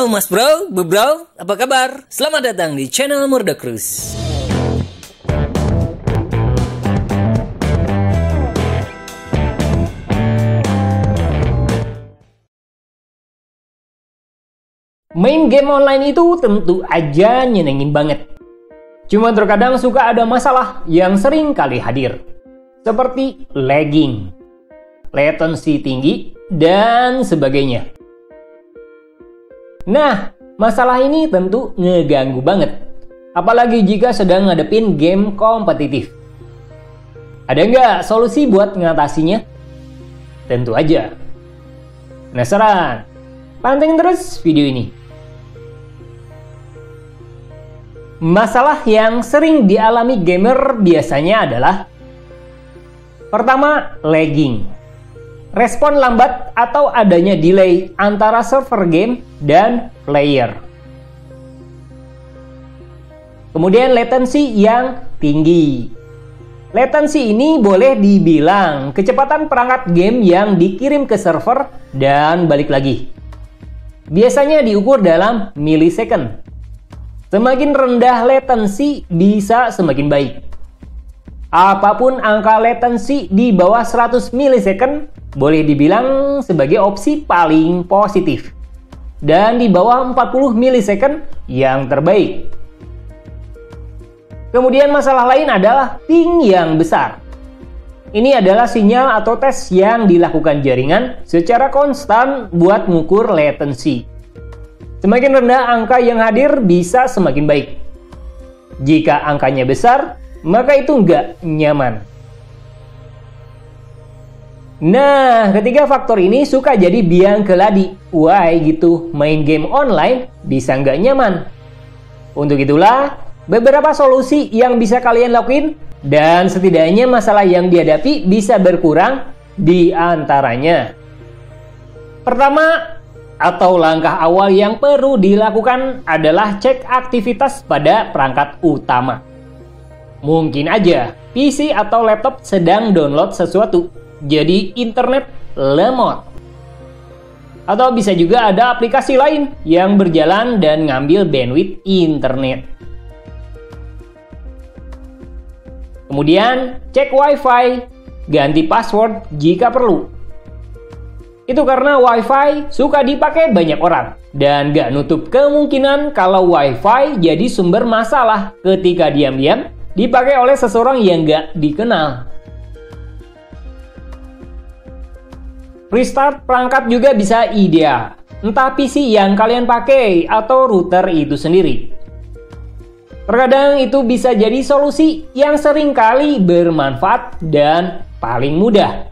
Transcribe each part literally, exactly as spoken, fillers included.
Halo Mas Bro, Bu Bro, apa kabar? Selamat datang di channel Murdacruise. Main game online itu tentu aja nyenengin banget. Cuma terkadang suka ada masalah yang sering kali hadir. Seperti lagging, latency tinggi, dan sebagainya. Nah, masalah ini tentu ngeganggu banget. Apalagi jika sedang ngadepin game kompetitif. Ada nggak solusi buat ngatasinya? Tentu aja. Penasaran? Pantengin terus video ini. Masalah yang sering dialami gamer biasanya adalah: pertama, lagging. Respon lambat atau adanya delay antara server game dan player. Kemudian latency yang tinggi. Latency ini boleh dibilang kecepatan perangkat game yang dikirim ke server dan balik lagi. Biasanya diukur dalam millisecond. Semakin rendah latency bisa semakin baik. Apapun angka latency di bawah seratus millisecond boleh dibilang sebagai opsi paling positif. Dan di bawah empat puluh millisecond yang terbaik. Kemudian masalah lain adalah ping yang besar. Ini adalah sinyal atau tes yang dilakukan jaringan secara konstan buat mengukur latency. Semakin rendah angka yang hadir bisa semakin baik. Jika angkanya besar, maka itu nggak nyaman. Nah, ketiga faktor ini suka jadi biang keladi. Why gitu, main game online bisa nggak nyaman. Untuk itulah, beberapa solusi yang bisa kalian lakuin dan setidaknya masalah yang dihadapi bisa berkurang di antaranya. Pertama, atau langkah awal yang perlu dilakukan adalah cek aktivitas pada perangkat utama. Mungkin aja P C atau laptop sedang download sesuatu, jadi internet lemot. Atau bisa juga ada aplikasi lain yang berjalan dan ngambil bandwidth internet. Kemudian cek Wi-Fi, ganti password jika perlu. Itu karena Wi-Fi suka dipakai banyak orang dan gak nutup kemungkinan kalau Wi-Fi jadi sumber masalah ketika diam-diam dipakai oleh seseorang yang gak dikenal. Restart perangkat juga bisa ideal, entah P C yang kalian pakai atau router itu sendiri. Terkadang itu bisa jadi solusi yang sering kali bermanfaat dan paling mudah.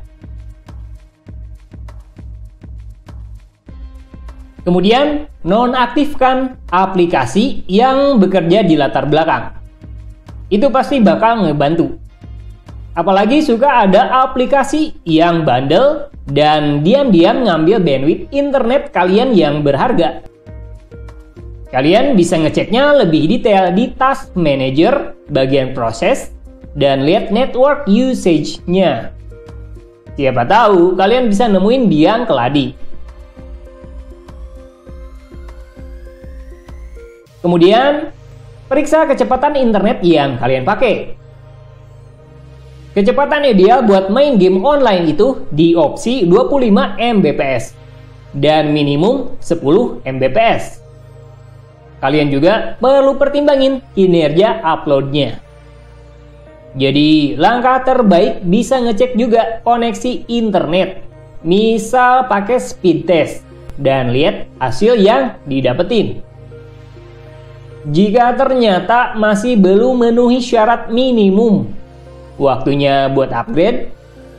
Kemudian, nonaktifkan aplikasi yang bekerja di latar belakang. Itu pasti bakal ngebantu. Apalagi suka ada aplikasi yang bandel dan diam-diam ngambil bandwidth internet kalian yang berharga. Kalian bisa ngeceknya lebih detail di Task Manager bagian proses dan lihat network usage-nya. Siapa tahu kalian bisa nemuin biang keladi. Kemudian, periksa kecepatan internet yang kalian pakai. Kecepatan ideal buat main game online itu di opsi dua puluh lima megabit per second dan minimum sepuluh megabit per second. Kalian juga perlu pertimbangin kinerja uploadnya. Jadi, langkah terbaik bisa ngecek juga koneksi internet. Misal pakai speed test dan lihat hasil yang didapetin. Jika ternyata masih belum memenuhi syarat minimum, waktunya buat upgrade.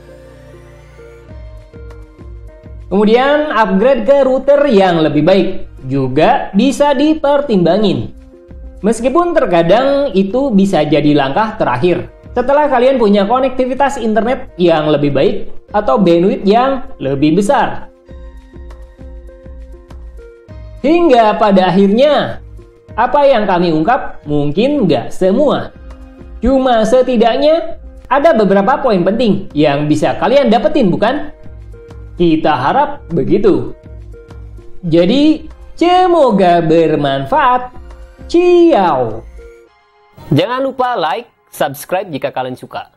Kemudian upgrade ke router yang lebih baik juga bisa dipertimbangin. Meskipun terkadang itu bisa jadi langkah terakhir setelah kalian punya konektivitas internet yang lebih baik atau bandwidth yang lebih besar. Hingga pada akhirnya, apa yang kami ungkap mungkin nggak semua. Cuma setidaknya ada beberapa poin penting yang bisa kalian dapetin, bukan? Kita harap begitu. Jadi, Semoga bermanfaat. Ciao. Jangan lupa like, subscribe jika kalian suka.